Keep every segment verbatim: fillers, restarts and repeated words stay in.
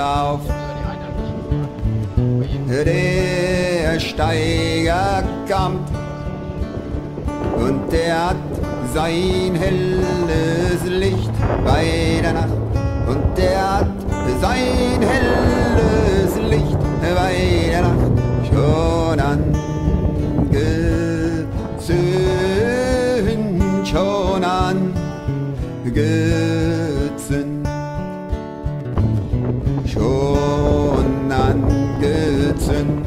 auf. Der Steiger kommt und der hat sein helles Licht bei der Nacht. Und der hat sein helles Licht bei der Nacht schon angezündet, schon angezündet, schon angezündet.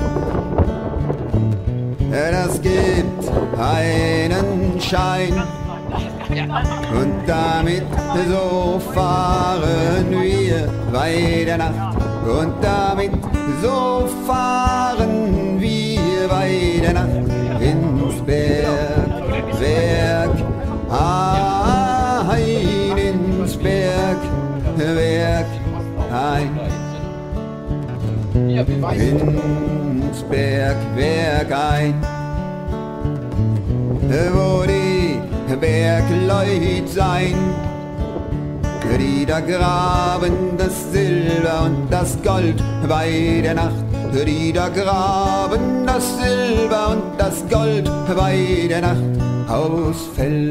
Das gibt einen Schein und damit so fahren wir bei der Nacht. Und damit so fahren wir bei der Nacht ins Bergwerk ein, ins Bergwerk ein, ins Bergwerk ein, wo die Bergleut sein, die da graben das Silber und das Gold bei der Nacht, die da graben das Silber und das Gold bei der Nacht aus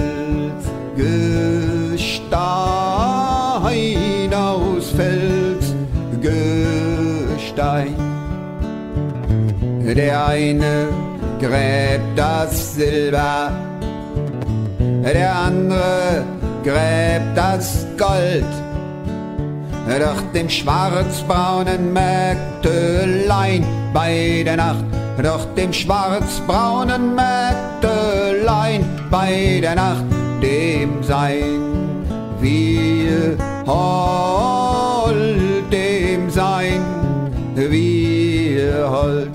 Felsgestein, aus Felsgestein. Der eine gräbt das Silber, der andere gräbt das Gold, doch dem schwarzbraunen Mägdelein bei der Nacht, doch dem schwarzbraunen Mägdelein bei der Nacht, dem sein wir hold, dem sein wir hold.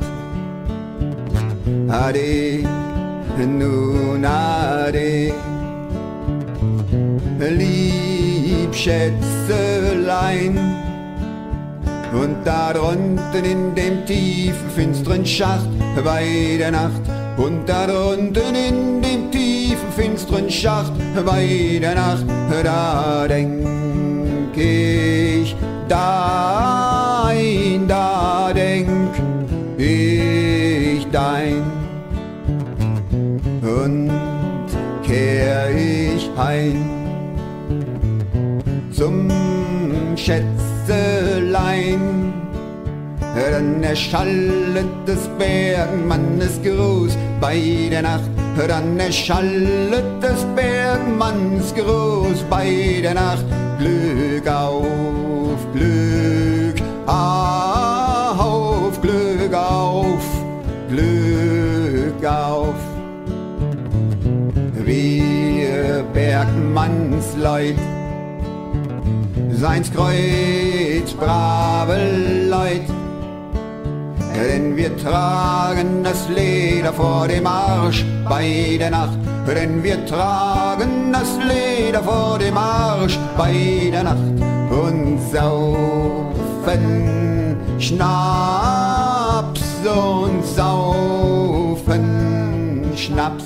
Ade, nun ade, lieb Schätzelein, und da drunten in dem tiefen, finsteren Schacht bei der Nacht, und da drunten in dem tiefen, finsteren Schacht bei der Nacht, da denk ich dein, da denk ich dein, und kehr ich heim zum Schätzelein, dann erschallet des Bergmannes Gruß bei der Nacht, dann erschallet des Bergmanns Gruß bei der Nacht. Glück auf, Glück auf, Glück auf, Glück auf. Wir Bergmannsleut, seins Kreuz, brave Leut, denn wir tragen das Leder vor dem Arsch bei der Nacht, denn wir tragen das Leder vor dem Arsch bei der Nacht und saufen Schnaps und saufen Schnaps.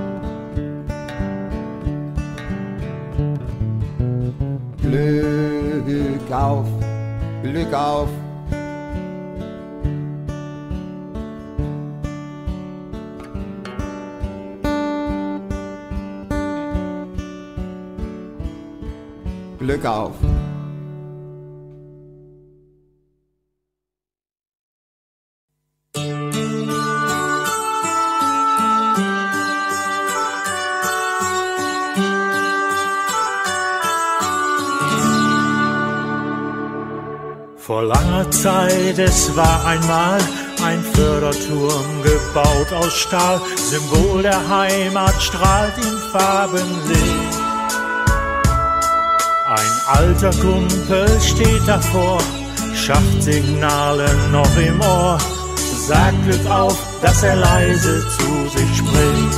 Glück auf, Glück auf. Glück auf. Vor langer Zeit, es war einmal ein Förderturm gebaut aus Stahl, Symbol der Heimat strahlt in Farbenlicht. Ein alter Kumpel steht davor, Schachtsignale noch im Ohr, sagt Glück auf, dass er leise zu sich spricht.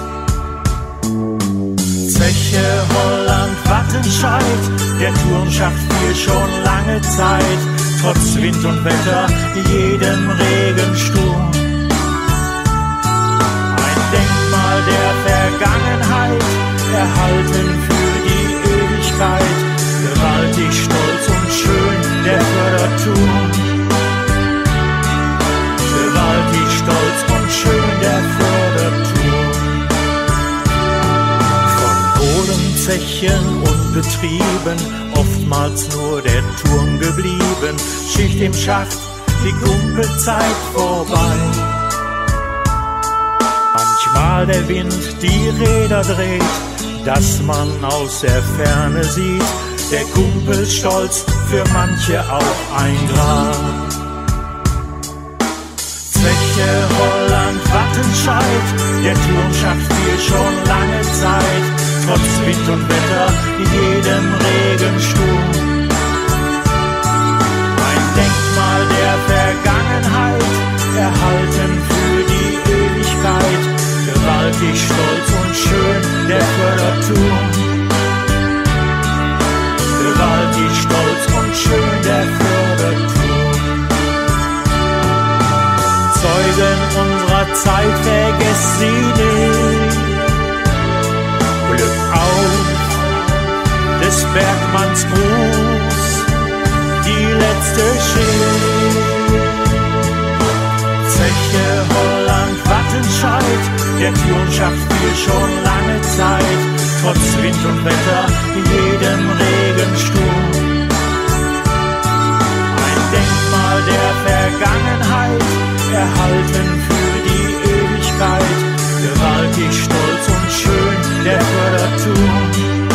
Zeche, Holland, Wattenscheid, der Turmschacht fiel schon lange Zeit, trotz Wind und Wetter, jedem Regensturm. Ein Denkmal der Vergangenheit, erhalten für die Ewigkeit, gewaltig, stolz und schön, der Förderturm Förderturm. Gewaltig stolz und schön der Förderturm. Von Kohlenzechen und Betrieben oftmals nur der Turm geblieben. Schicht im Schacht, die Kumpelzeit vorbei. Manchmal der Wind die Räder dreht, dass man aus der Ferne sieht. Der Kumpelstolz, für manche auch ein Grab. Zeche, Holland, Wattenscheid, der Turm schafft viel schon lange Zeit. Trotz Wind und Wetter, jedem Regensturm. Ein Denkmal der Vergangenheit, erhalten für die Ewigkeit. Gewaltig stolz und schön der Förderturm. Gewaltig stolz und schön der Förderturm. Zeugen unserer Zeit, vergesst sie nicht. Glück auf des Bergmanns Gruß, die letzte Schicht. Zeche, Holland, Wattenscheid, der Turm schafft viel schon lange Zeit. Trotz Wind und Wetter, in jedem Regensturm. Ein Denkmal der Vergangenheit, erhalten für die Ewigkeit. Gewaltig stolz und schön der Förderturm.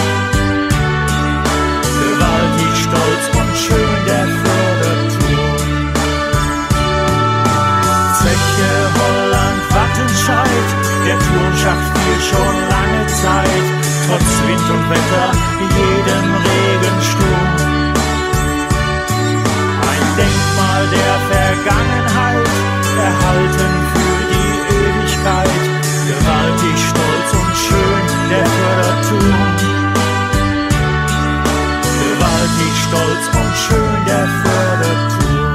Gewaltig stolz und schön der Förderturm. Zeche, Holland, Wattenscheid, der Turm schafft viel schon lange Zeit. Trotz Wind und Wetter, in jedem Regensturm. Ein Denkmal der Vergangenheit, erhalten für die Ewigkeit. Gewaltig stolz und schön der Förderturm. Gewaltig stolz und schön der Förderturm.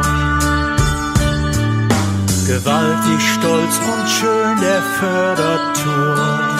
Gewaltig stolz und schön der Förderturm.